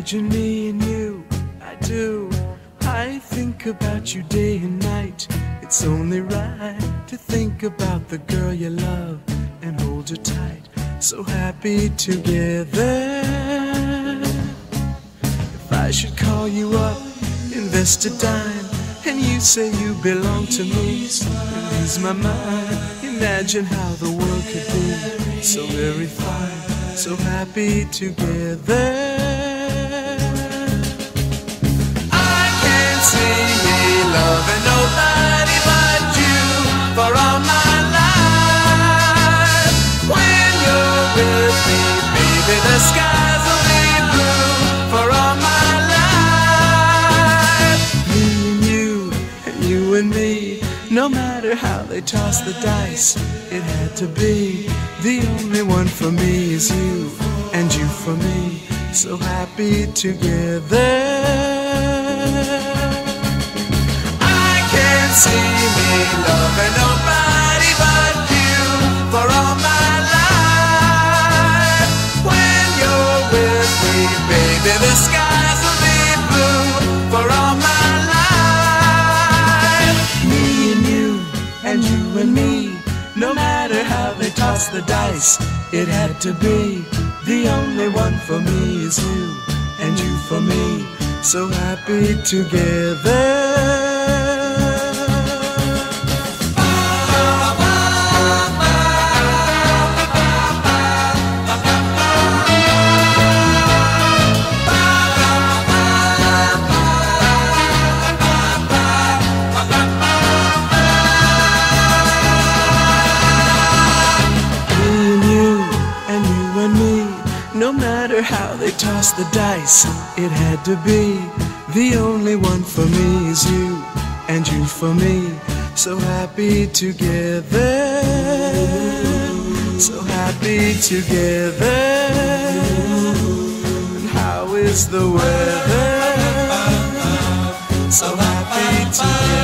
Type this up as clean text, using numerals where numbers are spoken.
Imagine me and you, I do. I think about you day and night. It's only right to think about the girl you love and hold her tight. So happy together. If I should call you up, invest a dime, and you say you belong to me, ease my mind. Imagine how the world could be so very fine, so happy together. I can't see me loving nobody but you for all my life. When you're with me, baby, the skies will be blue for all my life. Me and you and me, no matter how they toss the dice, it had to be. The only one for me is you, and you for me, so happy together. I can't see me loving nobody but you for all my life. When you're with me, baby, the skies will be blue for all my life. Me and you and me, no matter how they toss the dice, it had to be. The only one for me is you, and you for me, so happy together. No matter how they toss the dice, it had to be. The only one for me is you, and you for me, so happy together. So happy together. And how is the weather? So happy together.